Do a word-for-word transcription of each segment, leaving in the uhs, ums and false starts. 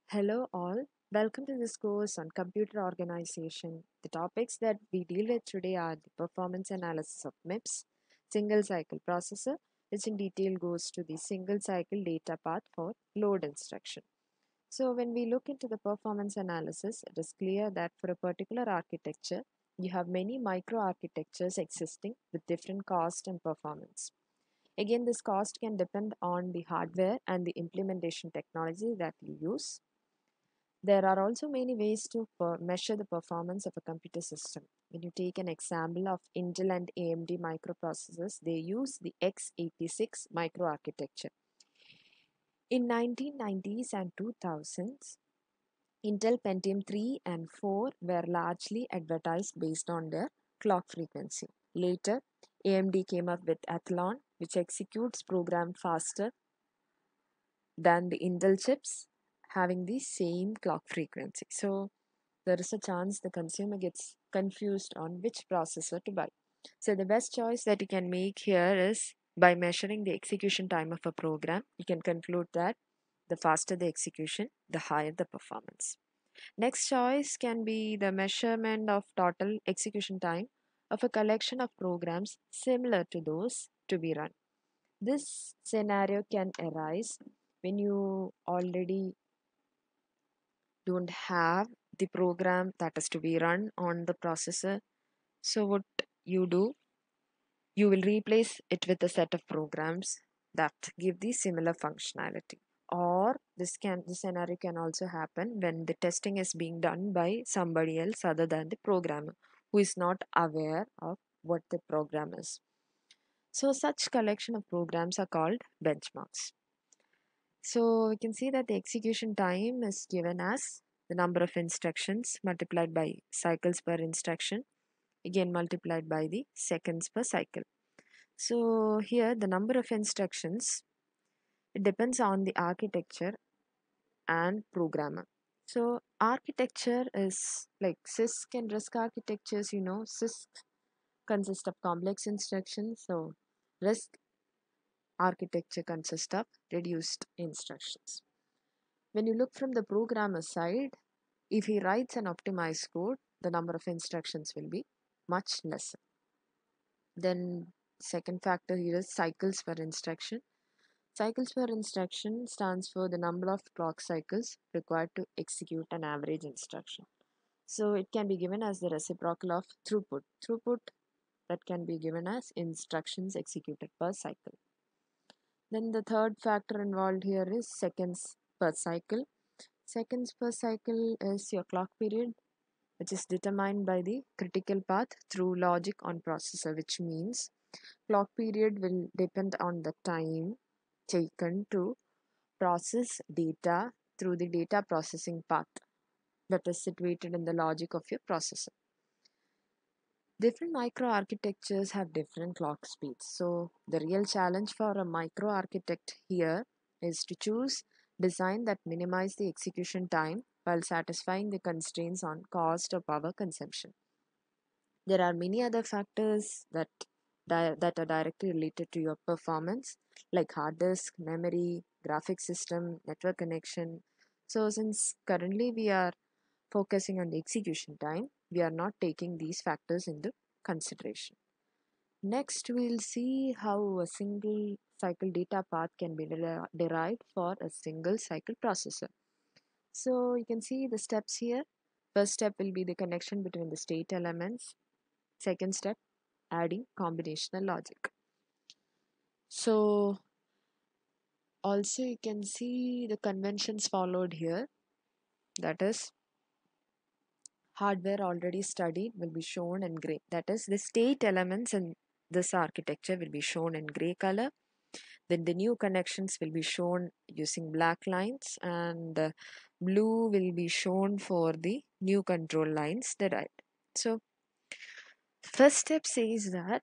Hello, all. Welcome to this course on computer organization. The topics that we deal with today are the performance analysis of MIPS, single cycle processor, which in detail goes to the single cycle data path for load instruction. So, when we look into the performance analysis, it is clear that for a particular architecture, you have many microarchitectures existing with different cost and performance. Again, this cost can depend on the hardware and the implementation technology that you use. There are also many ways to per- measure the performance of a computer system. When you take an example of Intel and A M D microprocessors, they use the x eighty-six microarchitecture. In nineteen nineties and two thousands, Intel Pentium three and four were largely advertised based on their clock frequency. Later, A M D came up with Athlon, which executes program faster than the Intel chips having the same clock frequency. So there is a chance the consumer gets confused on which processor to buy. So the best choice that you can make here is by measuring the execution time of a program, you can conclude that the faster the execution, the higher the performance. Next choice can be the measurement of total execution time of a collection of programs similar to those to be run. This scenario can arise when you already don't have the program that is to be run on the processor. So, what you do, you will replace it with a set of programs that give the similar functionality. Or this can this scenario can also happen when the testing is being done by somebody else other than the programmer who is not aware of what the program is. So such collection of programs are called benchmarks. So we can see that the execution time is given as the number of instructions multiplied by cycles per instruction, again multiplied by the seconds per cycle. So here the number of instructions, it depends on the architecture and programmer. So architecture is like CISC and RISC architectures, you know, CISC consists of complex instructions. So RISC architecture consists of reduced instructions. When you look from the programmer side, if he writes an optimized code, the number of instructions will be much lesser. Then second factor here is cycles per instruction. Cycles per instruction stands for the number of clock cycles required to execute an average instruction. So it can be given as the reciprocal of throughput. Throughput that can be given as instructions executed per cycle. Then the third factor involved here is seconds per cycle. Seconds per cycle is your clock period, which is determined by the critical path through logic on processor, which means clock period will depend on the time taken to process data through the data processing path that is situated in the logic of your processor. Different microarchitectures have different clock speeds. So the real challenge for a microarchitect here is to choose design that minimize the execution time while satisfying the constraints on cost or power consumption. There are many other factors that di- that are directly related to your performance, like hard disk, memory, graphic system, network connection. So since currently we are focusing on the execution time, we are not taking these factors into consideration. Next, we'll see how a single cycle data path can be deri- derived for a single cycle processor. So you can see the steps here. First step will be the connection between the state elements. Second step, adding combinational logic. So also you can see the conventions followed here. That is, hardware already studied will be shown in gray. That is, the state elements in this architecture will be shown in gray color. Then the new connections will be shown using black lines, and uh, blue will be shown for the new control lines derived. So first step says that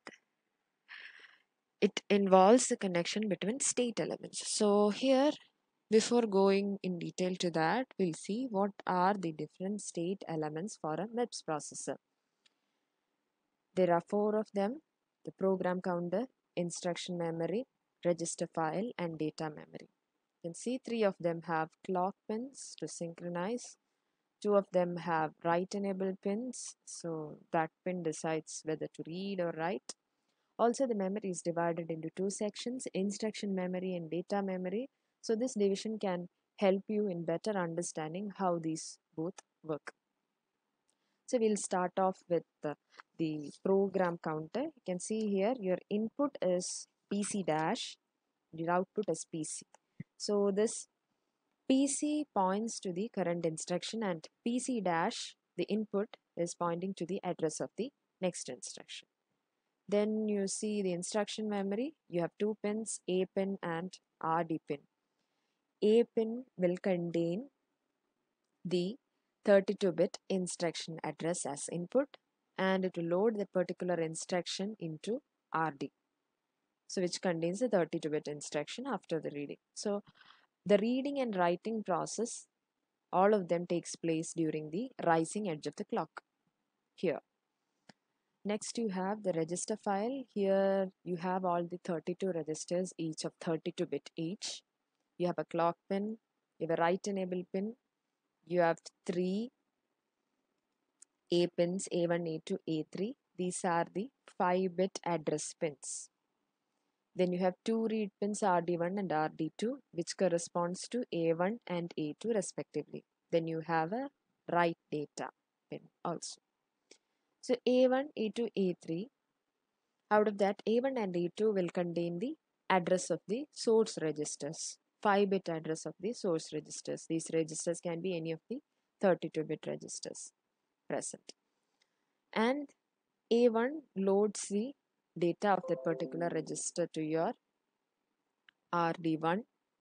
it involves the connection between state elements. So here, before going in detail to that, we'll see what are the different state elements for a MIPS processor. There are four of them: the program counter, instruction memory, register file, and data memory. can see three of them have clock pins to synchronize. Two of them have write enable pins, so that pin decides whether to read or write. Also, the memory is divided into two sections, instruction memory and data memory. So this division can help you in better understanding how these both work. So we'll start off with the, the program counter. You can see here your input is P C dash, your output is P C. So this P C points to the current instruction and P C dash, the input, is pointing to the address of the next instruction. Then you see the instruction memory. You have two pins, A pin and R D pin. A pin will contain the thirty-two bit instruction address as input, and it will load the particular instruction into R D, so which contains the thirty-two bit instruction after the reading. So the reading and writing process, all of them takes place during the rising edge of the clock here. Next you have the register file. Here you have all the thirty-two registers, each of thirty-two bit each. You have a clock pin, you have a write enable pin, you have three A pins, A one, A two, A three. These are the five bit address pins. Then you have two read pins, R D one and R D two, which corresponds to A one and A two respectively. Then you have a write data pin also. So A one, A two, A three, out of that A one and A two will contain the address of the source registers, five bit address of the source registers. These registers can be any of the thirty-two bit registers present. And A one loads the data of that particular register to your R D one,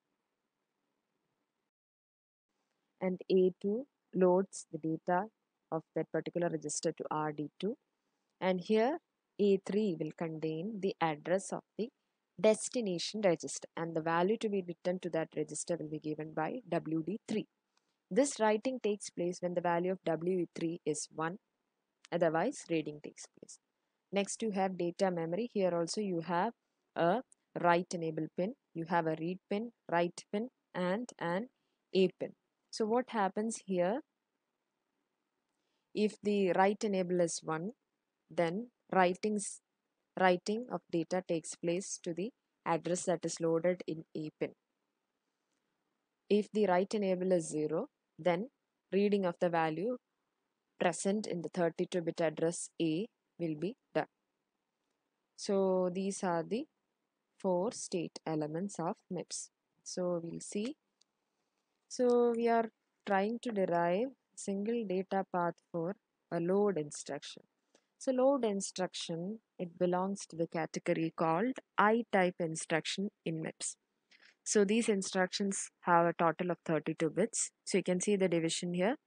and A two loads the data of that particular register to R D two, and here A three will contain the address of the destination register, and the value to be written to that register will be given by W D three. This writing takes place when the value of W D three is one, otherwise reading takes place. Next you have data memory. Here also you have a write enable pin, you have a read pin, write pin and an A pin. So what happens here, if the write enable is one, then writings writing of data takes place to the address that is loaded in A pin. If the write enable is zero, then reading of the value present in the thirty-two bit address A will be done. So these are the four state elements of MIPS. So we'll see. So we are trying to derive single data path for a load instruction. So load instruction, it belongs to the category called I-type instruction in MIPS. So these instructions have a total of thirty-two bits. So you can see the division here.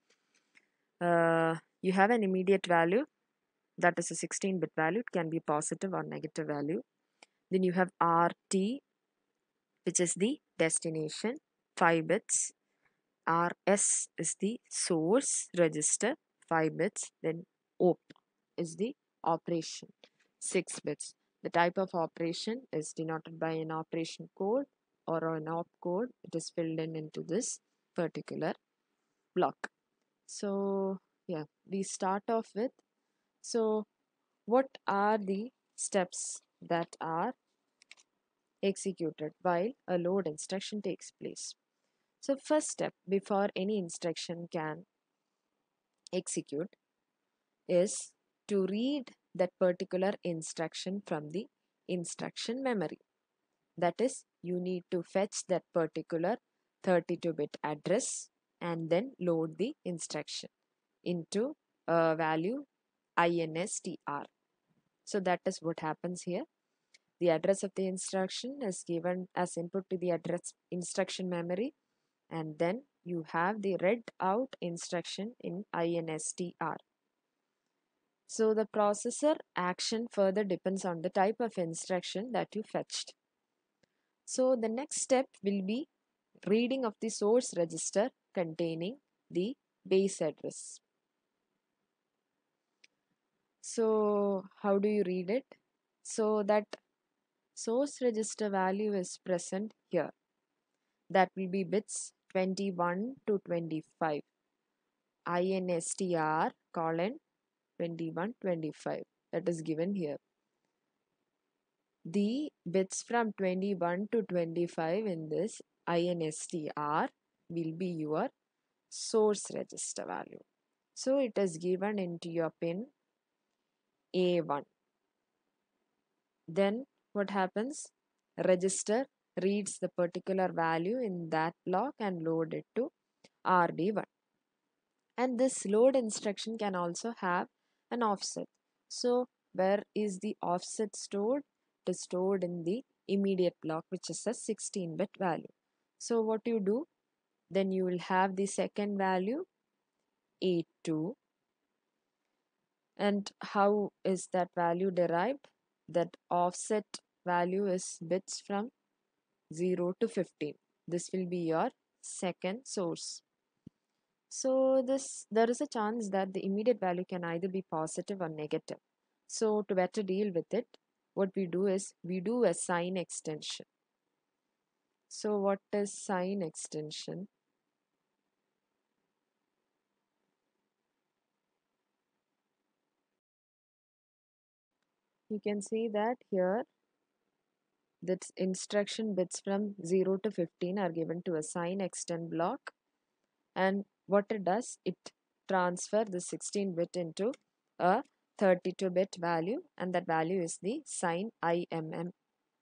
Uh, you have an immediate value, that is a sixteen bit value. It can be positive or negative value. Then you have R T, which is the destination, five bits. R S is the source register, five bits. Then O P is the operation, six bits. The type of operation is denoted by an operation code or an op code. It is filled in into this particular block. So yeah, we start off with, so what are the steps that are executed while a load instruction takes place? So first step before any instruction can execute is to read that particular instruction from the instruction memory. That is, you need to fetch that particular thirty-two bit address and then load the instruction into a value instr. So that is what happens here. The address of the instruction is given as input to the address instruction memory, and then you have the read out instruction in instr. So the processor action further depends on the type of instruction that you fetched. So the next step will be reading of the source register containing the base address. So how do you read it? So that source register value is present here. that will be bits twenty-one to twenty-five. INSTR colon twenty-one twenty-five, that is given here. The bits from twenty-one to twenty-five in this INSTR will be your source register value. So it is given into your pin A one. Then what happens? Register reads the particular value in that block and load it to R D one. And this load instruction can also have an offset. So where is the offset stored? It is stored in the immediate block, which is a sixteen bit value. So what you do? Then you will have the second value A two. And how is that value derived? That offset value is bits from zero to fifteen. This will be your second source. So this there is a chance that the immediate value can either be positive or negative. So to better deal with it, what we do is we do a sign extension. So what is sign extension? You can see that here that instruction bits from zero to fifteen are given to a sign extend block, and what it does, it transfer the sixteen bit into a thirty-two bit value, and that value is the sign I M M.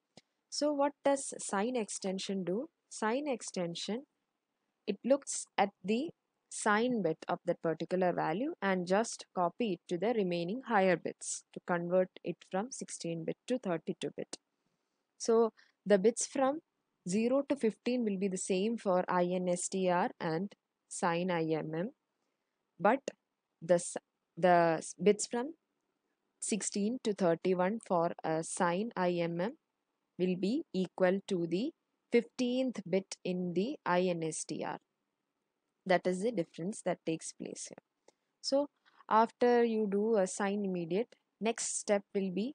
So what does sign extension do? Sign extension, it looks at the sign bit of that particular value and just copy it to the remaining higher bits to convert it from sixteen bit to thirty-two bit. So the bits from zero to fifteen will be the same for INSTR and sign I M M, but the, the bits from sixteen to thirty-one for a sign I M M will be equal to the fifteenth bit in the INSTR. That is the difference that takes place here. So after you do a sign immediate, next step will be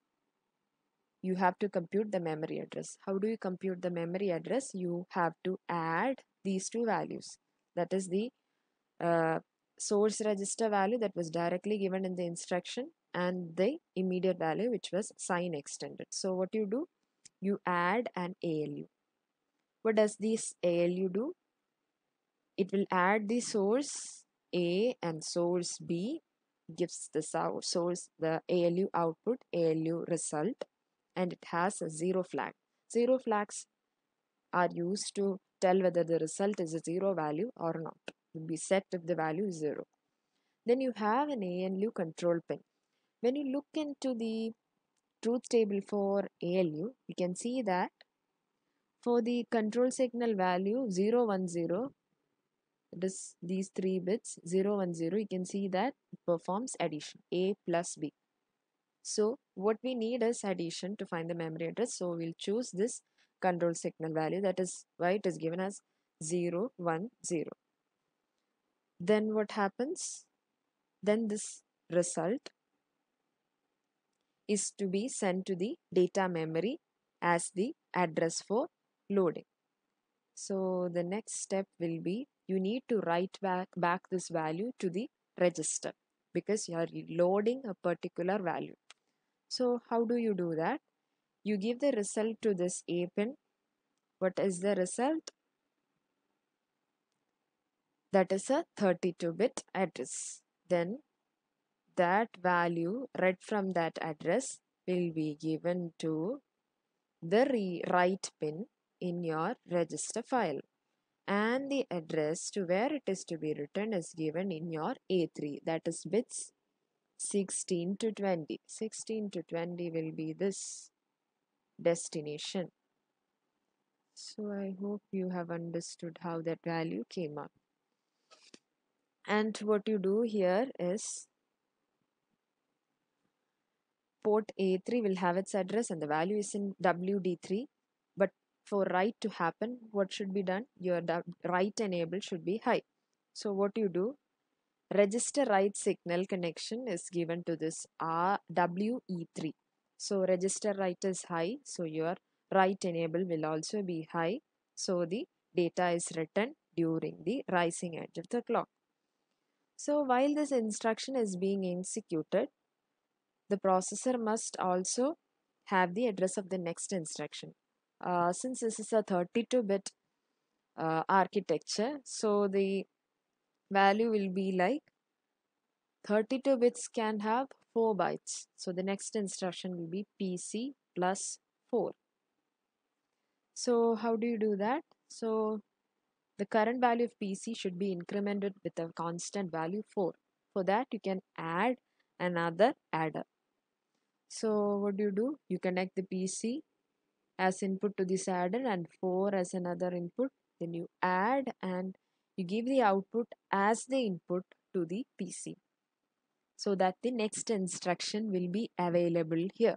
you have to compute the memory address. How do you compute the memory address? You have to add these two values. That is the uh, source register value that was directly given in the instruction and the immediate value which was sign extended. So what you do? You add an A L U. What does this A L U do? It will add the source A and source B, gives the source the A L U output, A L U result, and it has a zero flag. Zero flags are used to tell whether the result is a zero value or not. It will be set if the value is zero. Then you have an A L U control pin. When you look into the truth table for A L U, you can see that for the control signal value zero one zero, it is these three bits zero one zero, you can see that it performs addition A plus B. So what we need is addition to find the memory address. So we'll choose this control signal value, that is why it is given as zero one zero. Then what happens? Then this result is to be sent to the data memory as the address for loading. So the next step will be you need to write back, back this value to the register because you are loading a particular value. So how do you do that? You give the result to this A pin. What is the result? That is a thirty-two bit address. Then that value read from that address will be given to the write pin in your register file, and the address to where it is to be written is given in your A three, that is bits sixteen to twenty. sixteen to twenty will be this destination. So I hope you have understood how that value came up. And what you do here is port A three will have its address and the value is in W D three, but for write to happen, what should be done? Your write enable should be high. So what you do? Register write signal connection is given to this R W E three. So register write is high, so your write enable will also be high. So the data is written during the rising edge of the clock. So while this instruction is being executed, the processor must also have the address of the next instruction. Uh, since this is a thirty-two bit uh, architecture, so the value will be like thirty-two bits can have four bytes. So the next instruction will be P C plus four. So how do you do that? So the current value of P C should be incremented with a constant value four. For that, you can add another adder. So what do you do? You connect the P C as input to this adder and four as another input. Then you add and you give the output as the input to the P C so that the next instruction will be available here.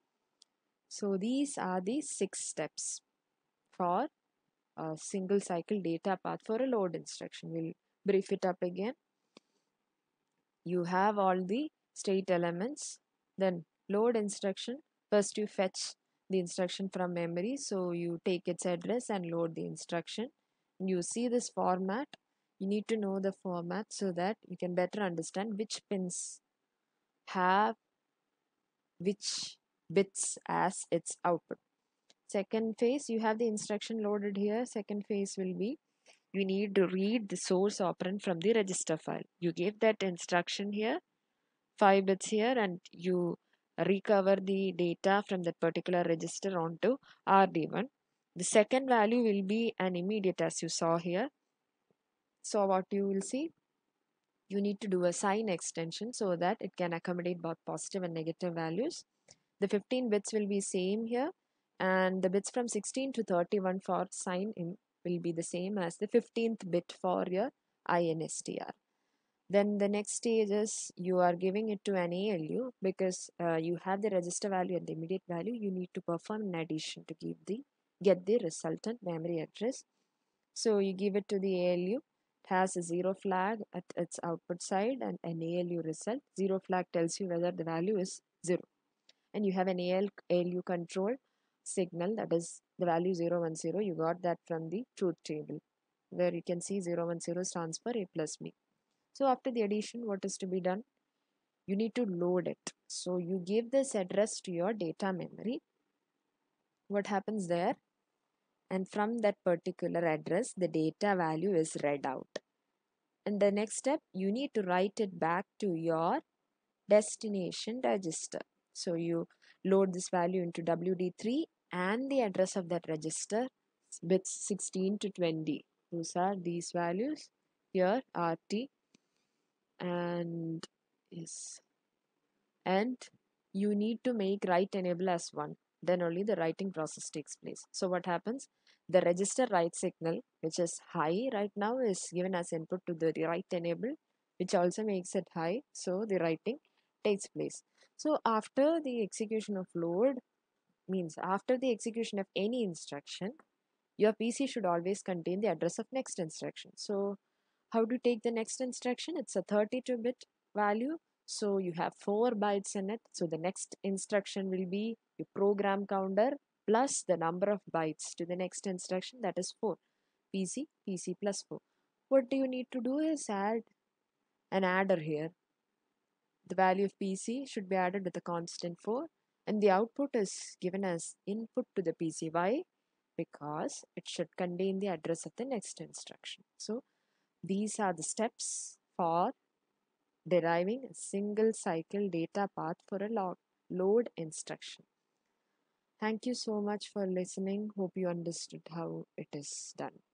So these are the six steps for a single cycle data path for a load instruction. We'll brief it up again. You have all the state elements, then load instruction. First you fetch the instruction from memory, so you take its address and load the instruction. You see this format. You need to know the format so that you can better understand which pins have which bits as its output. Second phase, you have the instruction loaded here. Second phase will be you need to read the source operand from the register file. You give that instruction here, five bits here, and you recover the data from that particular register onto R D one. The second value will be an immediate as you saw here. So what you will see, you need to do a sign extension so that it can accommodate both positive and negative values. The fifteen bits will be same here, and the bits from sixteen to thirty-one for sign in will be the same as the fifteenth bit for your I N S T R. Then the next stage is you are giving it to an A L U because uh, you have the register value and the immediate value. You need to perform an addition to give the get the resultant memory address. So you give it to the A L U. It has a zero flag at its output side and an A L U result. Zero flag tells you whether the value is zero. And you have an A L, A L U control signal, that is the value zero one zero. You got that from the truth table where you can see zero one zero stands for A plus B. So after the addition, what is to be done? You need to load it. So you give this address to your data memory. What happens there? And from that particular address, the data value is read out. And the next step, you need to write it back to your destination register. So you load this value into W D three and the address of that register, bits sixteen to twenty. Those are these values here, R T and yes. And you need to make write enable as one. Then only the writing process takes place. So what happens? The register write signal, which is high right now, is given as input to the write enable, which also makes it high. So the writing takes place. So after the execution of load, means after the execution of any instruction, your P C should always contain the address of next instruction. So how to take the next instruction? It's a thirty-two bit value. So you have four bytes in it. So the next instruction will be your program counter plus the number of bytes to the next instruction, that is four. P C, P C plus four. What do you need to do is add an adder here. The value of P C should be added with a constant four and the output is given as input to the P C. Why? Because it should contain the address of the next instruction. So these are the steps for deriving a single cycle data path for a log load instruction. Thank you so much for listening. Hope you understood how it is done.